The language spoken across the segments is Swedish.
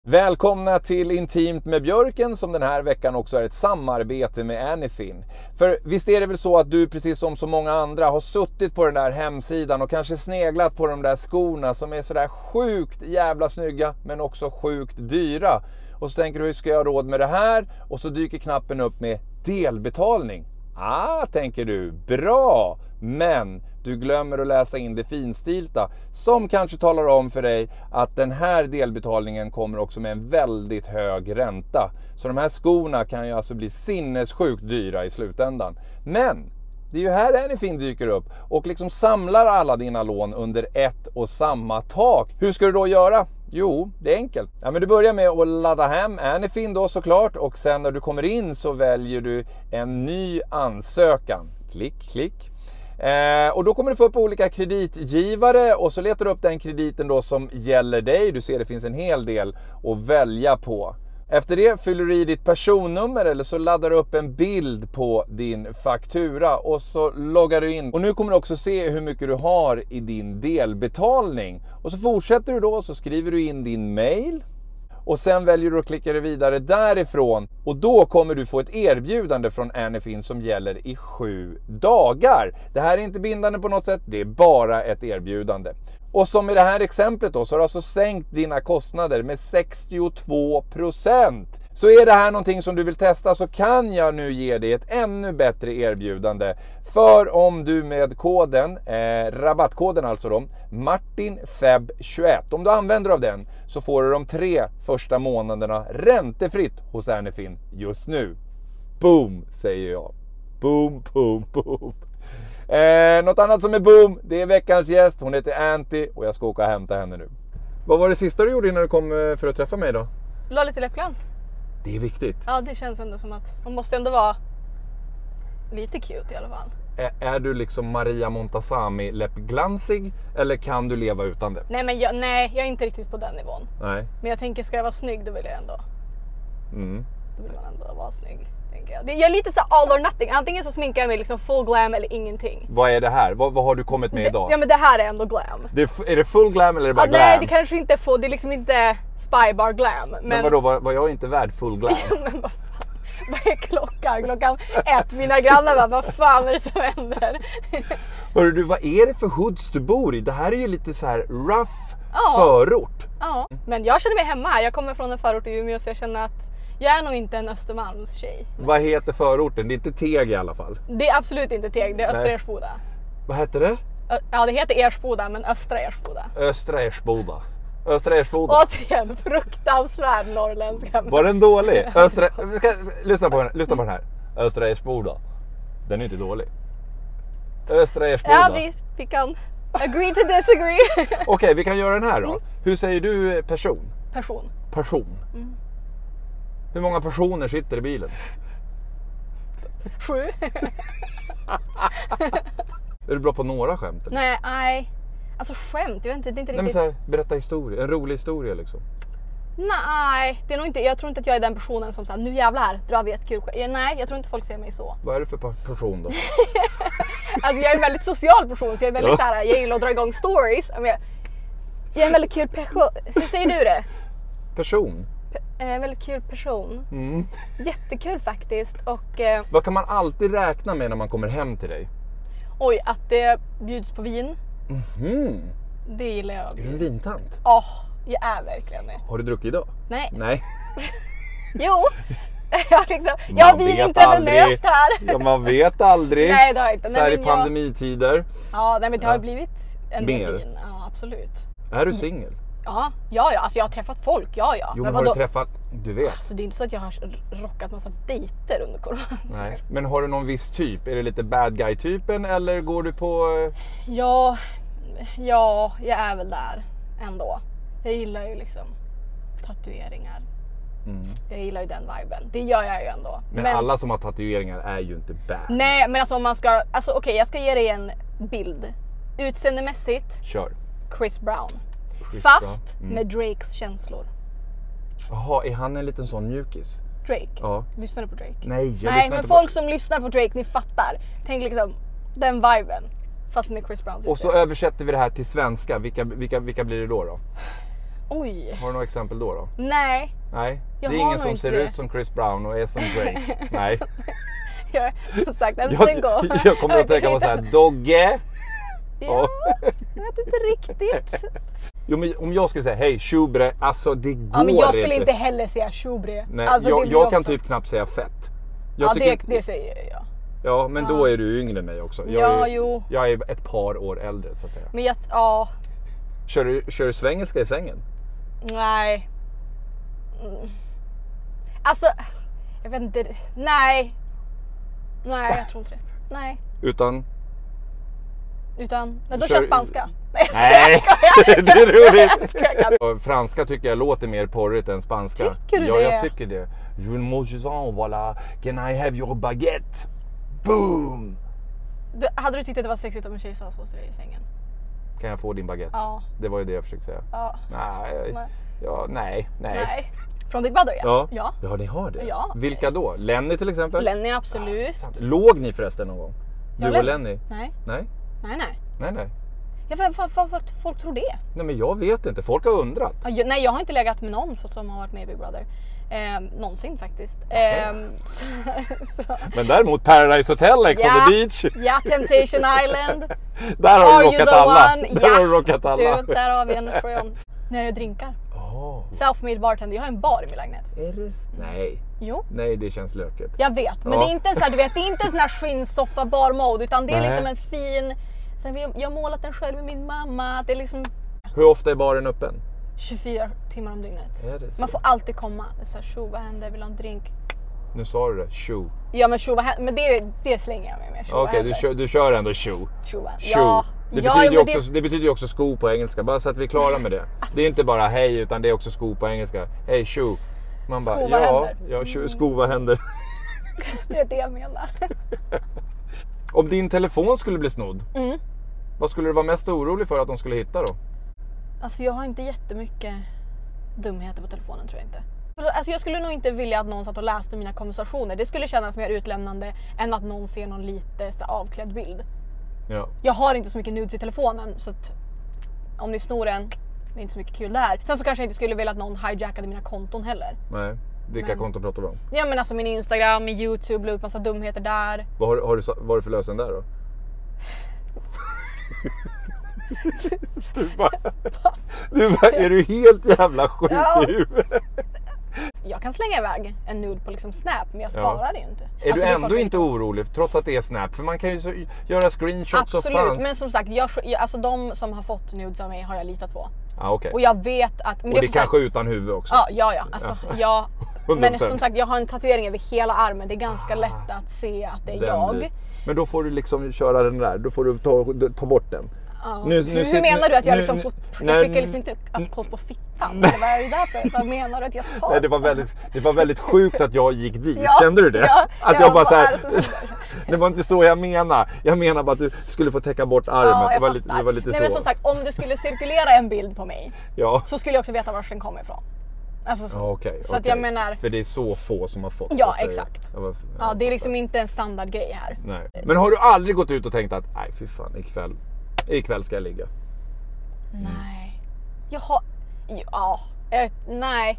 Välkomna till Intimt med Björken, som den här veckan också är ett samarbete med Anyfin. För visst är det väl så att du, precis som så många andra, har suttit på den där hemsidan och kanske sneglat på de där skorna som är sådär sjukt jävla snygga men också sjukt dyra. Och så tänker du, hur ska jag ha råd med det här? Och så dyker knappen upp med delbetalning. Tänker du, bra! Men du glömmer att läsa in det finstilta som kanske talar om för dig att den här delbetalningen kommer också med en väldigt hög ränta. Så de här skorna kan ju alltså bli sinnessjukt dyra i slutändan. Men det är ju här Anyfin dyker upp och liksom samlar alla dina lån under ett och samma tak. Hur ska du då göra? Jo, det är enkelt. Men du börjar med att ladda hem Anyfin då såklart, och sen när du kommer in så väljer du en ny ansökan. Klick. Och då kommer du få upp olika kreditgivare och så letar du upp den krediten då som gäller dig. Du ser det finns en hel del att välja på. Efter det fyller du i ditt personnummer eller så laddar du upp en bild på din faktura och så loggar du in. Och nu kommer du också se hur mycket du har i din delbetalning. Och så fortsätter du då och så skriver du in din mail. Och sen väljer du att klicka dig vidare därifrån. Och då kommer du få ett erbjudande från Anyfin som gäller i 7 dagar. Det här är inte bindande på något sätt, det är bara ett erbjudande. Och som i det här exemplet då, så har du alltså sänkt dina kostnader med 62%. Så är det här någonting som du vill testa, så kan jag nu ge dig ett ännu bättre erbjudande. För om du med koden, rabattkoden alltså då, MartinFeb21, om du använder av den, så får du de 3 första månaderna räntefritt hos Anyfin just nu. Boom, säger jag. Boom. Något annat som är boom, det är veckans gäst. Hon heter Anty och jag ska åka och hämta henne nu. Vad var det sista du gjorde innan du kom för att träffa mig då? La lite läppglans. Det är viktigt. Ja, det känns ändå som att man måste ändå vara lite cute i alla fall. Är du liksom Maria Montazami läppglansig eller kan du leva utan det? Nej, men jag är inte riktigt på den nivån. Nej. Men jag tänker, ska jag vara snygg då vill jag ändå. Då vill man ändå vara snygg, tänker jag. Jag är lite så all or nothing. Antingen så sminkar jag mig liksom full glam eller ingenting. Vad är det här? Vad har du kommit med idag? Ja, men det här är ändå glam. Är det full glam eller är det bara glam? Nej, det kanske inte är full. Det är liksom inte spybar glam. Men vadå, var jag inte värd full glam? Ja, men vad fan. Vad är klockan? Klockan 1. Mina grannar bara, vad fan är det som händer? Hörru du, vad är det för hoods du bor i? Det här är ju lite så här rough förort. Ja, men jag känner mig hemma här. Jag kommer från en förort i Umeå, så jag känner att jag är nog inte en Östermalms tjej. Vad heter förorten? Det är inte Teg i alla fall. Det är absolut inte Teg, det är Östra Ersboda. Vad heter det? Ja, det heter Ersboda, men Östra Ersboda. Östra Ersboda. Återigen, fruktansvärd norrländska. Var den dålig? Lyssna på den här. Östra Ersboda. Den är inte dålig. Östra Ersboda. Ja, vi kan agree to disagree. Okej, vi kan göra den här då. Hur säger du person? Person. Hur många personer sitter i bilen? 7. Är du bra på några skämt? Eller? Nej. Alltså skämt, jag vet inte, det är inte riktigt. Nej, men så här, berätta historia, en rolig historia liksom. Nej, det är nog inte, jag tror inte att jag är den personen som säger nu jävlar drar vi ett kul skämt. Nej, jag tror inte folk ser mig så. Vad är det för person då? Alltså jag är en väldigt social person, så jag är väldigt så här, jag gillar att dra igång stories. Jag är en väldigt kul person. Hur säger du det? Person? En väldigt kul person. Jättekul faktiskt. Och vad kan man alltid räkna med när man kommer hem till dig? Oj, att det bjuds på vin. Det gillar jag. Är du en vintant? Ja, jag är verkligen det. Har du druckit idag? Nej. Jo. Jag har vin intravenöst här. Ja, man vet aldrig. Nej, det har jag inte. Så här i pandemitider. Ja, men det har blivit en mer vin. Ja, absolut. Är du singel? Ja. Alltså jag har träffat folk, ja. Jo, men har du träffat, du vet. Alltså det är inte så att jag har rockat massa dejter under corona. Nej, men har du någon viss typ? Är det lite bad guy typen eller går du på... Ja, jag är väl där ändå. Jag gillar ju liksom tatueringar. Jag gillar ju den viben. Det gör jag ju ändå. Men alla som har tatueringar är ju inte bad. Nej, men alltså om man ska... Alltså okej, jag ska ge dig en bild. Utseendemässigt. Kör. Chris Brown. Fast med Drakes känslor. Jaha, är han en liten sån mjukis? Drake? Ja. Lyssnar du på Drake? Nej, men folk som lyssnar på Drake, ni fattar. Tänk liksom den viben. Fast med Chris Browns. Och så översätter vi det här till svenska. Vilka blir det då? Oj. Har du några exempel då? Nej. Nej, det Jag är har ingen nog som ser inte det. ut som Chris Brown och är som Drake. Nej. Jag är som sagt en Jag single. kommer att tänka på så här, Dogge. Ja, jag vet inte riktigt. Jo, men om jag skulle säga hej Shubre, alltså det går Ja, men jag skulle inte heller säga Shubre. Nej, alltså, jag kan typ knappt säga fett. Ja, det säger jag. Ja, men då är du yngre än mig också. Jag är ett par år äldre så att säga. Men Kör du svengelska i sängen? Nej. Alltså, jag vet inte. Nej, jag tror inte det. Nej. Utan Då kör jag spanska. Nej, det är roligt. Franska tycker jag låter mer porrigt än spanska. Tycker du det? Ja, jag tycker det. Je mange voilà. Can I have your baguette? Boom! Hade du tyckt att det var sexigt om en tjej sa så till dig i sängen? Kan jag få din baguette? Ja. Det var ju det jag försökte säga. Ja. Nej. Från Big Brother, Ja, ja. ni har det. Ja. Vilka då? Lenny till exempel? Lenny, absolut. Låg ni förresten någon gång? Du och Lenny? Nej. Nej. Ja, varför folk tror det? Nej, men jag vet inte. Folk har undrat. Nej, jag har inte legat med någon som har varit med i Big Brother. Någonsin faktiskt. Så. Men däremot Paradise Hotel, Ex on the Beach. Ja, Temptation Island. Där har du rockat alla. Där har du rockat alla. Du, där har vi en från när jag gör drinkar. Self-made bartender. Jag har en bar i min lägenhet. Är det? Nej. Jo. Nej, det känns löket. Jag vet, men det är inte en sån här, du vet, det är inte en sån här skinnsoffa bar mode, utan det är liksom en fin. Sen jag har målat den själv med min mamma. Det är liksom. Hur ofta är baren öppen? 24 timmar om dygnet. Är det så? Man får alltid komma. Det är så här, tjo, vad händer? Vill ha en drink? Nu sa du det, tjo. Ja, men tjo, vad händer? Men det slänger jag mig med. Okej, du kör ändå tjo. Ja. Det betyder ju också sko på engelska, bara så att vi är klara med det. Det är inte bara hej, utan det är också sko på engelska. Hej, tjo. Man bara, sko, vad händer? Det är det jag menar. Om din telefon skulle bli snodd, vad skulle du vara mest orolig för att de skulle hitta då? Alltså jag har inte jättemycket dumheter på telefonen, tror jag inte. Alltså jag skulle nog inte vilja att någon satt och läste mina konversationer. Det skulle kännas mer utlämnande än att någon ser någon lite så avklädd bild. Ja. Jag har inte så mycket nudes i telefonen, så att om ni snor en, det är inte så mycket kul där. Sen så kanske jag inte skulle vilja att någon hijackade mina konton heller. Nej, vilka konton pratar du om? Ja, men alltså min Instagram, min YouTube, la upp massa dumheter där. Vad har du för lösen där då? du bara, är du helt jävla sjuk i huvudet? Jag kan slänga iväg en nude på liksom Snap, men jag sparar det ju inte. Är du ändå inte orolig trots att det är Snap? För man kan ju göra screenshots. Absolut, och fans. men som sagt, alltså de som har fått nudes av mig har jag litat på. Okay. Och jag vet att. Men och det kanske utan huvud också. Ja. Alltså, ja. Men som sagt, jag har en tatuering över hela armen. Det är ganska lätt att se att det är jag. Men då får du liksom köra den där. Då får du ta bort den. Hur menar du att jag liksom jag skickar liksom inte att koll på fittan? Vad är det där för? Vad menar du att jag tar? Nej, det var väldigt sjukt att jag gick dit. Kände du det? Ja, att jag bara så här, det var inte så jag menar. Jag menar bara att du skulle få täcka bort armen. Det var lite Nej, så. Men som sagt, om du skulle cirkulera en bild på mig, så skulle jag också veta var den kommer ifrån. Alltså, så att jag menar. För det är så få som har fått. Ja, exakt. Det är liksom inte en standardgrej här. Nej. Men har du aldrig gått ut och tänkt att nej, fy fan, ikväll ska jag ligga? Nej. Nej.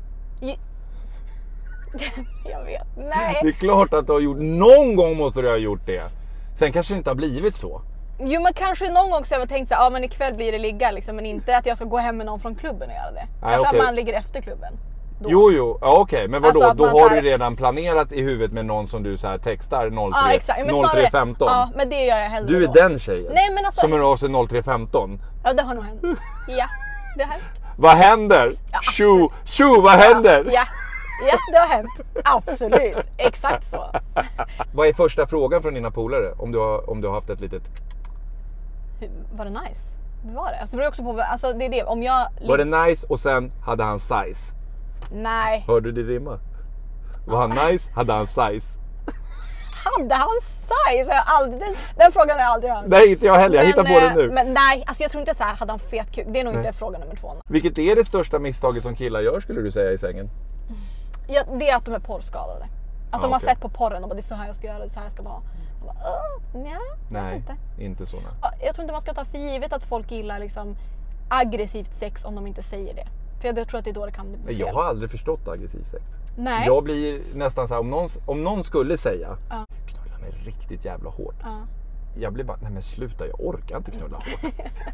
Jag vet. Nej. Det är klart att du har gjort. Någon gång måste du ha gjort det. Sen kanske det inte har blivit så. Jo, men kanske någon gång så har jag tänkt så här, men ikväll blir det ligga liksom, men inte att jag ska gå hem med någon från klubben och göra det. Kanske att man ligger efter klubben. Då. Jo, okej. Men vadå? Alltså då har du redan planerat i huvudet med någon som du så här textar 03.15. Ja, men det gör jag hellre. Du är då. Den tjejen. Nej, men alltså. Som hör av sig 03.15. Ja, det har nog hänt. Ja, det har hänt. Vad händer? Tjo, vad händer? Ja, det har hänt. Absolut. Exakt så. Vad är första frågan från dina polare om du har haft ett litet? Var det nice? Vad var det? Alltså det beror också på, alltså det är det, om jag. Var det nice och sen hade han size? Nej. Hörde du det rimma? Var han nice? Hade han size? Hade han size? Den frågan har jag aldrig hört. Nej, inte jag heller. Jag hittar på det nu. Men nej, alltså jag tror inte så här, hade han fet kuk? Det är nog inte fråga nummer 2. Vilket är det största misstaget som killar gör, skulle du säga, i sängen? Ja, det är att de är porrskadade. Att de har sett på porren och bara, det är så här jag ska göra, det är så här jag ska vara. Nej, inte så. Jag tror inte man ska ta för givet att folk gillar liksom aggressivt sex om de inte säger det. För jag tror att det är då det kan bli fel. Jag har aldrig förstått aggressiv sex. Nej. Jag blir nästan så här, om någon skulle säga knulla mig riktigt jävla hårt. Jag blir bara, nej men sluta, jag orkar inte knulla hårt.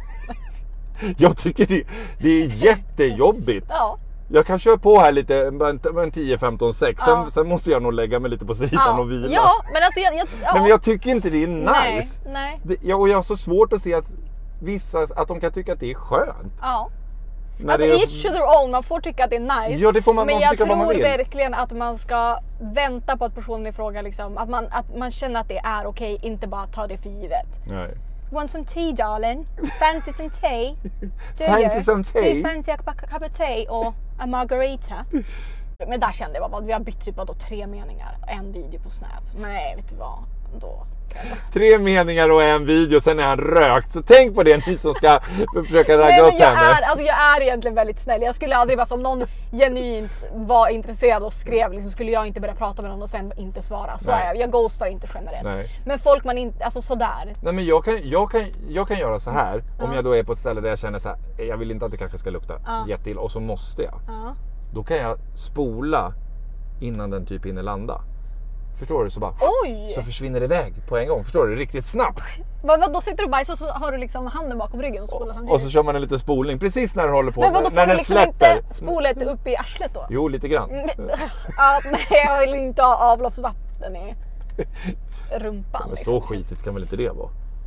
Jag tycker det är jättejobbigt. Ja. Jag kan köra på här lite, en 10, 15, 6. Sen måste jag nog lägga mig lite på sidan och vila. Ja, men alltså Nej, men jag tycker inte det är nice. Nej. Och jag har så svårt att se att vissa, att de kan tycka att det är skönt. Ja. Alltså each to their own, man får tycka att det är nice. Ja, det får man, men man jag tycka vad man tror vill. verkligen att man ska vänta på att personen i fråga liksom, att man känner att det är okej, inte bara ta det för givet. Nej. Want some tea, darling? Fancy some tea? Fancy some tea? Do you fancy a cup of tea or a margarita? Men där kände jag bara, vi har bytt typ av 3 meningar, en video på Snap. Nej, vet du vad? Då 3 meningar och en video, sen är han rökt. Så tänk på det, ni som ska försöka ragga upp henne. Jag är egentligen väldigt snäll. Jag skulle aldrig, om någon genuint var intresserad och skrev, liksom, skulle jag inte börja prata med någon och sen inte svara. Så är jag ghostar inte generellt. Nej. Men folk man inte, alltså sådär. Nej, men jag kan göra så här. Om jag då är på ett ställe där jag känner så här, jag vill inte att det kanske ska lukta jätteilla, och så måste jag. Då kan jag spola innan den typ hinner landa. Förstår du? Så bara, så försvinner det iväg på en gång. Förstår du? Riktigt snabbt. Då sitter du och bajsar och så har du liksom handen bakom ryggen och spolar samtidigt. Och så kör man en liten spolning precis när den håller på. Men vadå, när den liksom släpper. Inte spolet upp i arslet då? Jo, lite grann. Nej, jag vill inte ha avloppsvatten i rumpan. Men så skitigt kan väl inte det vara?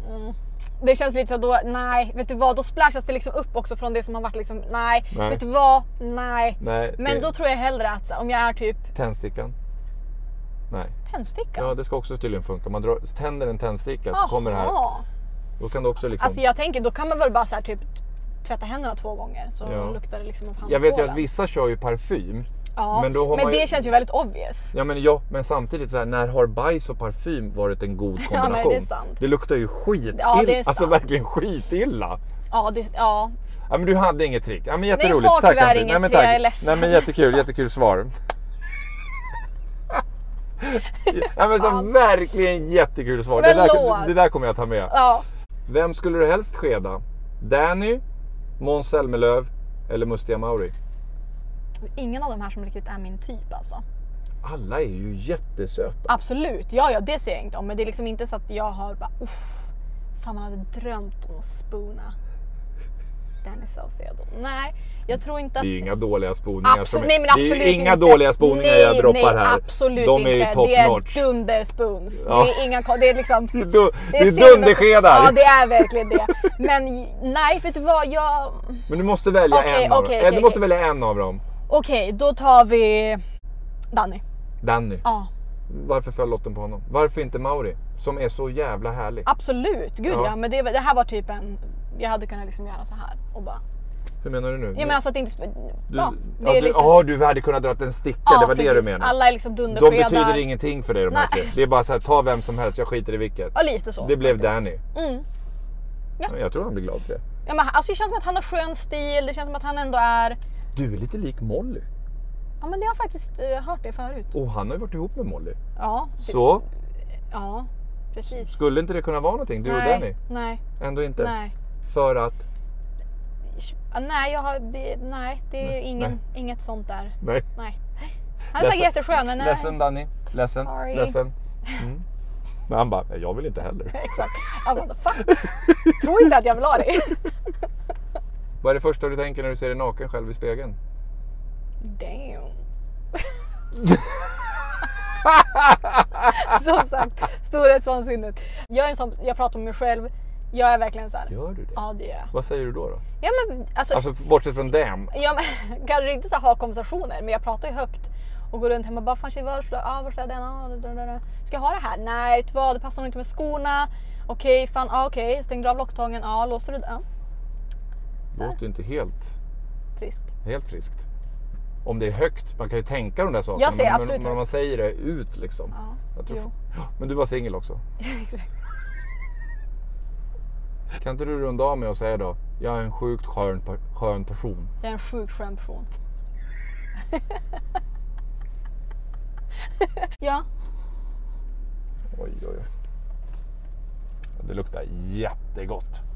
Det känns lite så då, nej, vet du vad, då splashas det liksom upp också från det som har varit liksom, nej. Vet du vad, nej. Men då tror jag hellre att om jag är typ... Tändstickan? Nej. Tändstickan? Ja, det ska också tydligen funka. Man tänder en tändsticka så kommer det här. Då kan det också liksom... Alltså jag tänker, då kan man väl bara så här typ tvätta händerna 2 gånger så luktar det liksom av handtvålen. Jag vet ju att vissa kör ju parfym. Ja, men det känns ju väldigt obvious. Men samtidigt så här, när har bajs och parfym varit en god kombination? Ja, nej, det är sant. Det luktar ju skitilla. Ja, det är sant. Alltså verkligen skitilla. Ja, Ja, men du hade inget trick. Ja, men jätteroligt. Nej, jag har tyvärr inget. Nej, jag är ledsen. Nej, men jättekul svar. Ja, men så verkligen jättekul svar. Det där kommer jag ta med. Ja. Vem skulle du helst skeda? Danny, Måns Zelmerlöw eller Mustiga Mauri? Ingen av de här som riktigt är min typ alltså. Alla är ju jättesöta. Absolut, ja det ser jag inte om. Men det är liksom inte så att jag har bara fan, man hade drömt om att spoona Danny Saucedo. Nej, jag tror inte att... Det är inga dåliga sponingar. Absolut det är inga dåliga sponingar jag droppar här. Absolut de är inte. Top det är notch. Dunderspoons. Ja. Det är inga, det är liksom... det är dunderskedar. Ja, det är verkligen det. Men nej, vet du vad, Men du måste välja en av dem. Du måste välja en av dem. Okej, då tar vi Danny. Ja. Varför föll lotten på honom? Varför inte Mauri? Som är så jävla härlig. Absolut, gud ja. Men det här var typ jag hade kunnat liksom göra så här och bara... Hur menar du nu? Jag menar alltså att det inte... Du hade kunnat dra en sticka, det var precis det du menade. Alla är liksom dunderskedar. De betyder ingenting för dig de här tre. Det är bara så här, ta vem som helst, jag skiter i vilket. Ja, lite så. Det blev Danny. Ja. Jag tror han blir glad för det. Ja, men alltså det känns som att han har skön stil, det känns som att han ändå är... Du är lite lik Molly. Ja, men det har jag faktiskt hört det förut. Och han har ju varit ihop med Molly. Ja. Så? Ja, precis. Skulle inte det kunna vara någonting, du och Danny? Nej. Ändå inte? Nej. För att? Nej, det är inget sånt där. Nej. Han är säkert jätteskön, men nej. Ledsen Danny, ledsen. Men han bara, jag vill inte heller. Exakt. Jag bara, fuck. Tror inte att jag vill ha det. Vad är det första du tänker när du ser dig naken själv i spegeln? Damn. Som sagt, storhetsvansinnet. Jag pratar med mig själv. Jag är verkligen så här. Gör du det? Ja, det är. Vad säger du då? Ja, men alltså bortsett från damn. Ja, men kanske inte så ha konversationer, men jag pratar ju högt och går runt hemma och bara fan shit, var slår den? Ska jag ha det här? Nej, vet du vad? Det passar nog inte med skorna. Okej, fan, okej. Stängde av locktången. Ja, låste du den? Det låter inte helt friskt. Helt friskt. Om det är högt, man kan ju tänka de där sakerna. Jag ser absolut men man säger det ut liksom. Ja, men du var singel också. Exakt. Kan inte du runda av med och säga då, jag är en sjukt skön person. Jag är en sjukt skön person. Ja. Oj. Det luktar jättegott.